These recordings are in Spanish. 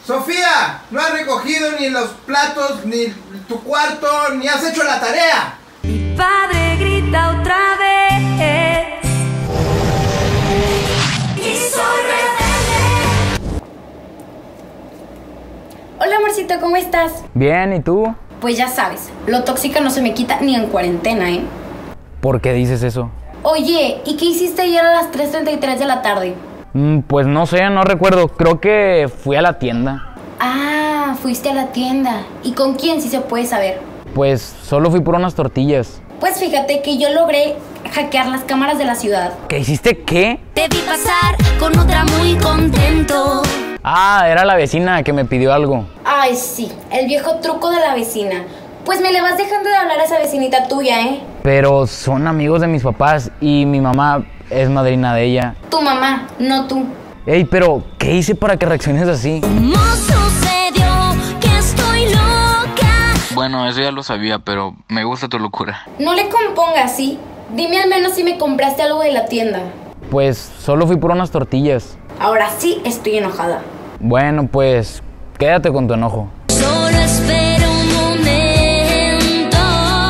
Sofía, no has recogido ni los platos, ni tu cuarto, ni has hecho la tarea. Mi padre grita otra vez. Y soy rebelde. Hola amorcito, ¿cómo estás? Bien, ¿y tú? Pues ya sabes, lo tóxica no se me quita ni en cuarentena, ¿eh? ¿Por qué dices eso? Oye, ¿y qué hiciste ayer a las 3:33 de la tarde? Pues no sé, no recuerdo. Creo que fui a la tienda. Ah, fuiste a la tienda. ¿Y con quién, si se puede saber? Pues solo fui por unas tortillas. Pues fíjate que yo logré hackear las cámaras de la ciudad. ¿Qué hiciste qué? Te vi pasar con otra muy contento. Ah, era la vecina que me pidió algo. Ay, sí, el viejo truco de la vecina. Pues me le vas dejando de hablar a esa vecinita tuya, ¿eh? Pero son amigos de mis papás y mi mamá es madrina de ella. Tu mamá, no tú. Ey, pero ¿qué hice para que reacciones así? ¿Cómo sucedió que estoy loca? Bueno, eso ya lo sabía, pero me gusta tu locura. No le compongas, ¿sí? Dime al menos si me compraste algo de la tienda. Pues solo fui por unas tortillas. Ahora sí estoy enojada. Bueno, pues quédate con tu enojo. Solo espero un momento.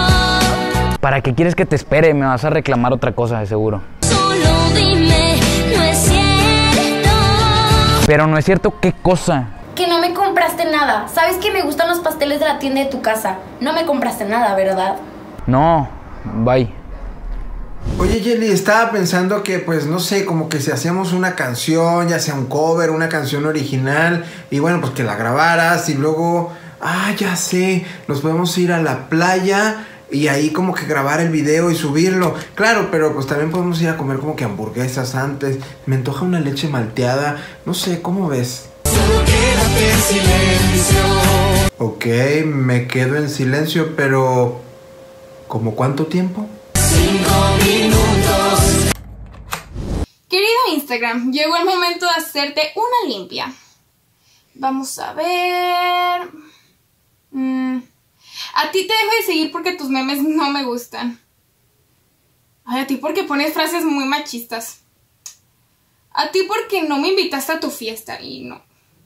¿Para qué quieres que te espere? Me vas a reclamar otra cosa, de seguro. Solo dime, no es cierto. Pero no es cierto, ¿qué cosa? Que no me compraste nada. Sabes que me gustan los pasteles de la tienda de tu casa. No me compraste nada, ¿verdad? No, bye. Oye, Yeli, estaba pensando que, pues, no sé, como que si hacíamos una canción, ya sea un cover, una canción original, y bueno, pues que la grabaras y luego, ya sé, nos podemos ir a la playa y ahí como que grabar el video y subirlo. Claro, pero pues también podemos ir a comer como que hamburguesas antes. Me antoja una leche malteada, no sé, ¿cómo ves? Solo quédate en silencio. Ok, me quedo en silencio, pero ¿cómo cuánto tiempo? 5 minutos. Querido Instagram, llegó el momento de hacerte una limpia. Vamos a ver... A ti te dejo de seguir porque tus memes no me gustan. Ay, a ti porque pones frases muy machistas. A ti porque no me invitaste a tu fiesta y no.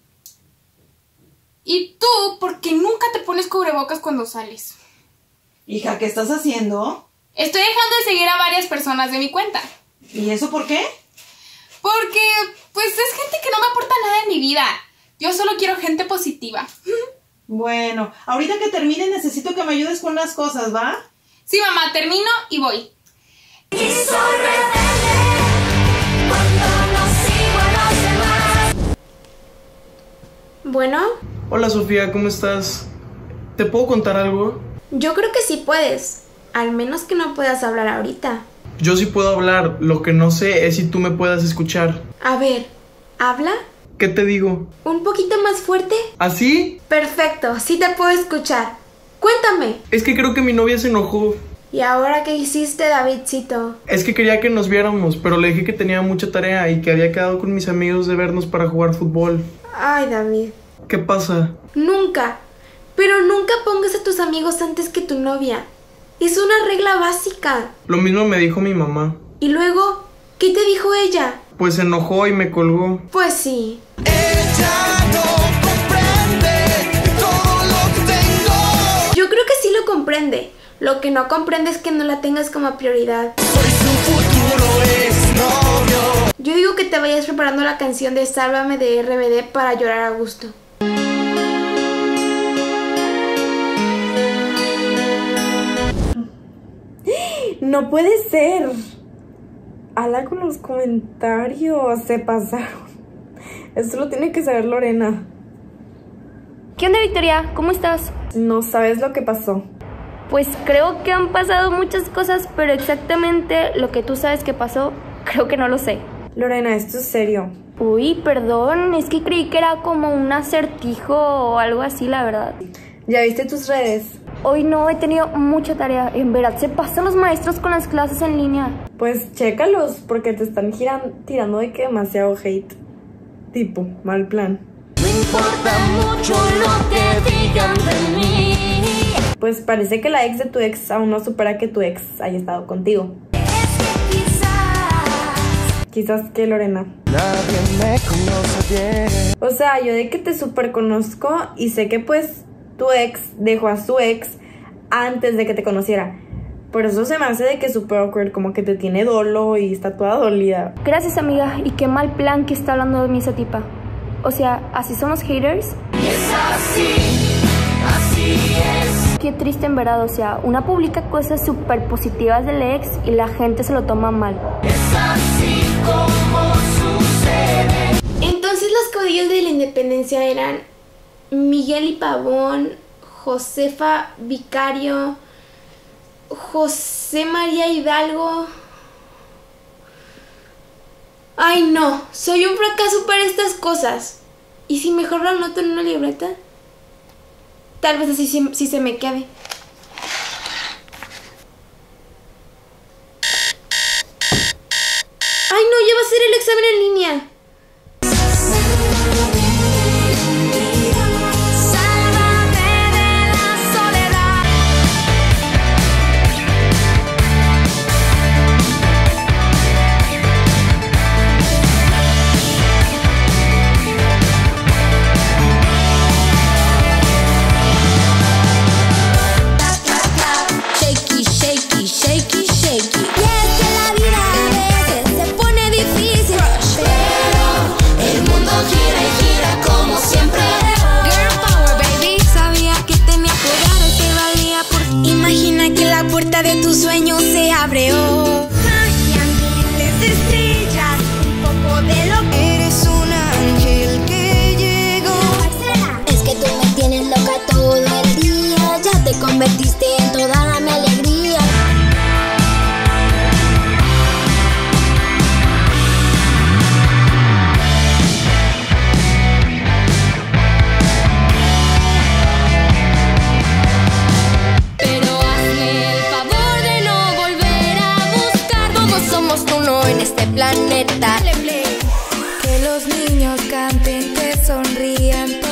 Y tú porque nunca te pones cubrebocas cuando sales. Hija, ¿qué estás haciendo? Estoy dejando de seguir a varias personas de mi cuenta. ¿Y eso por qué? Porque, pues, es gente que no me aporta nada en mi vida. Yo solo quiero gente positiva. Bueno, ahorita que termine necesito que me ayudes con unas cosas, ¿va? Sí, mamá, termino y voy. Y soy rebelde cuando no sigo a los demás. Bueno, Hola Sofía, ¿cómo estás? ¿Te puedo contar algo? yo creo que sí puedes. Al menos que no puedas hablar ahorita. Yo sí puedo hablar, lo que no sé es si tú me puedas escuchar. A ver, ¿habla? ¿Qué te digo? ¿Un poquito más fuerte? ¿Así? Perfecto, sí te puedo escuchar. Cuéntame. Es que creo que mi novia se enojó. ¿Y ahora qué hiciste, Davidcito? Es que quería que nos viéramos, pero le dije que tenía mucha tarea y que había quedado con mis amigos de vernos para jugar fútbol. Ay, David. ¿Qué pasa? Nunca, pero nunca pongas a tus amigos antes que tu novia. Es una regla básica. Lo mismo me dijo mi mamá. Y luego, ¿qué te dijo ella? Pues se enojó y me colgó. Pues sí. Ella no comprende todo lo que tengo. Yo creo que sí lo comprende. Lo que no comprende es que no la tengas como prioridad. Soy su futuro exnovio. Yo digo que te vayas preparando la canción de Sálvame de RBD para llorar a gusto. No puede ser. Ala con los comentarios. Se pasaron. Esto lo tiene que saber Lorena. ¿Qué onda, Victoria? ¿Cómo estás? No sabes lo que pasó. Pues creo que han pasado muchas cosas, pero exactamente lo que tú sabes que pasó, creo que no lo sé. Lorena, esto es serio. Uy, perdón, es que creí que era como un acertijo o algo así, la verdad. ¿Ya viste tus redes? Hoy no, he tenido mucha tarea. En verdad, se pasan los maestros con las clases en línea. Pues chécalos, porque te están tirando de que demasiado hate. Tipo, mal plan. No importa mucho lo que digan de mí. Pues parece que la ex de tu ex aún no supera que tu ex haya estado contigo. Es que quizás Quizás que Lorena. Nadie me conoce bien. O sea, yo de que te super conozco y sé que pues tu ex dejó a su ex antes de que te conociera. Por eso se me hace de que es super awkward, como que te tiene dolo y está toda dolida. Gracias, amiga. Y qué mal plan que está hablando de mí esa tipa. O sea, ¿así somos haters? Es así es. Qué triste en verdad, o sea, una publica cosas súper positivas del ex y la gente se lo toma mal. Es así como sucede. Entonces los caudillos de la independencia eran Miguel y Pavón, Josefa Vicario, José María Hidalgo. Ay no, soy un fracaso para estas cosas. ¿Y si mejor lo anoto en una libreta? Tal vez así sí se me quede. Ay no, ya va a ser el examen en línea. De tus sueños se abre hoy. Magia, miles de estrellas, un poco de lo que eres un ángel que llegó. Es que tú me tienes loca todo el día, ya te convertiste en toda mi alegría. En este planeta, que los niños canten, que sonrían.